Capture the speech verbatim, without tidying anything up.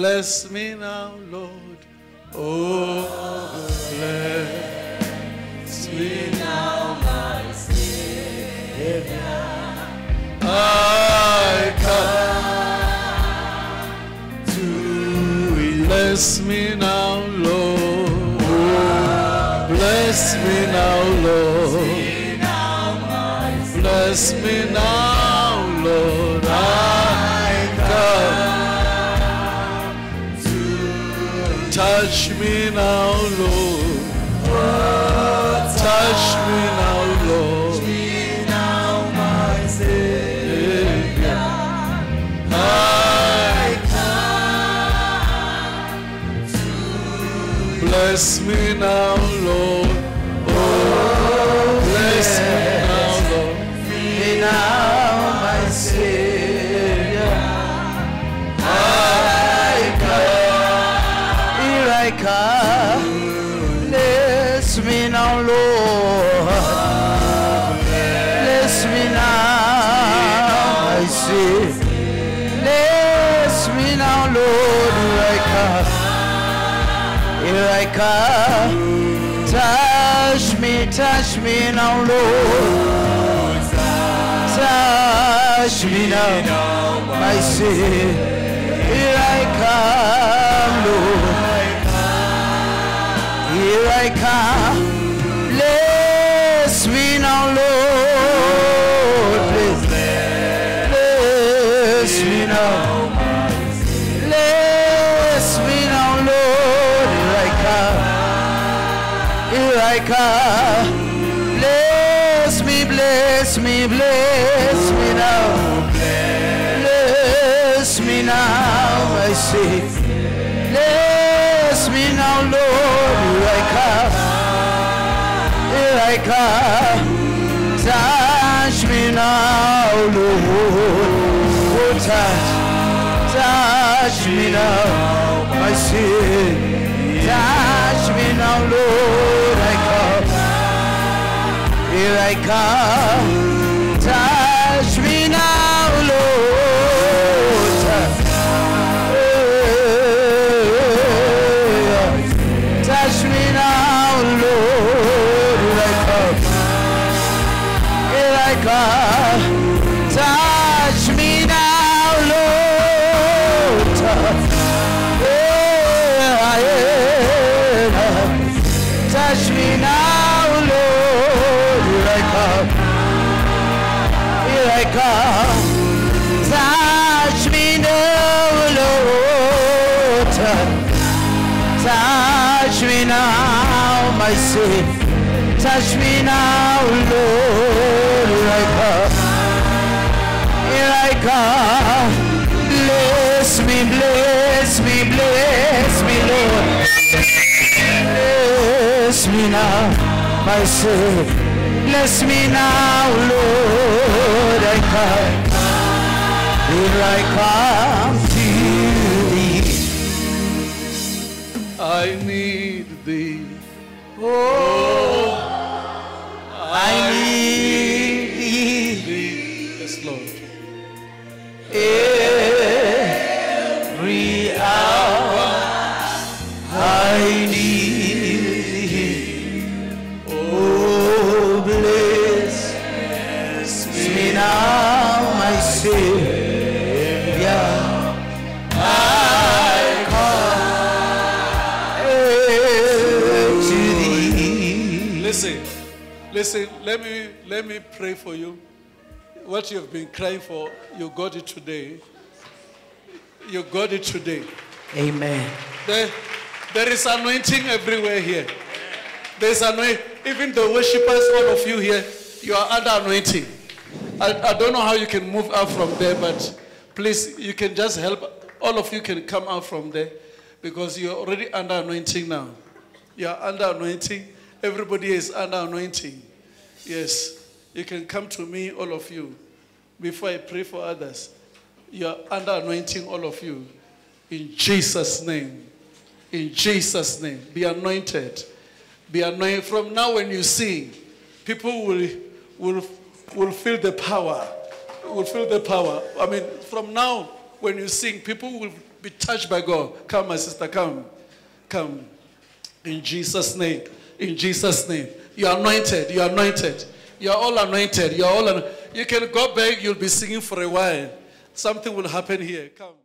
bless me now, Lord. Oh, bless me now, my Savior. I come to bless me now, Lord. Oh, bless me now, Lord. Bless me now, Lord. I come to touch me now, Lord. Touch me now, Lord. My Savior, I come to bless me now, Lord. Oh, bless me now, Lord. Now, my Savior, I come, here I come, bless me now, Lord, bless me now, my Savior, bless me now, Lord, here I come, here I come, touch me, touch me now, Lord. Touch me now, my Savior. Here I come, Lord. Here I come. Bless me now, Lord. Bless, bless me now. Bless me now, Lord. Here I come. Here I come. Bless me, bless me, bless me now. Bless me now, I say. Bless me now, Lord. Here I come. Here I come. Touch me now, Lord. Oh, touch. Touch me now, I say. Touch me now, Lord. I come. Here I come, touch me now, Lord. Touch me now, Lord. Here I come, here I come. Touch me now, Lord. Touch me now, Lord. Here I come. Here I come. Touch me now, Lord. Touch me now, my Savior. Touch me now, Lord. Here I come. Here I come. Bless me, bless me, bless me, Lord. Bless me now, my Savior. Bless me now, Lord. I come. Here I come to thee. I need thee. Oh, I need thee. Yes, Lord. Every hour I need thee. Oh, bless me now, my Savior. I come to thee. Listen, listen. Let me let me pray for you. What you have been crying for, you got it today. You got it today. Amen. There, there is anointing everywhere here. There's anointing. Even the worshippers, all of you here, you are under anointing. I, I don't know how you can move out from there, but please, you can just help. All of you can come out from there because you're already under anointing now. You are under anointing. Everybody is under anointing. Yes. You can come to me, all of you, before I pray for others. You are under anointing, all of you. In Jesus' name. In Jesus' name. Be anointed. Be anointed. From now when you sing, people will, will, will feel the power. Will feel the power. I mean, from now when you sing, people will Be touched by God. Come, my sister, come. Come. In Jesus' name. In Jesus' name. You are anointed. You are anointed. You are all anointed. You are all anointed. You can go back. You'll be singing for a while. Something will happen here. Come.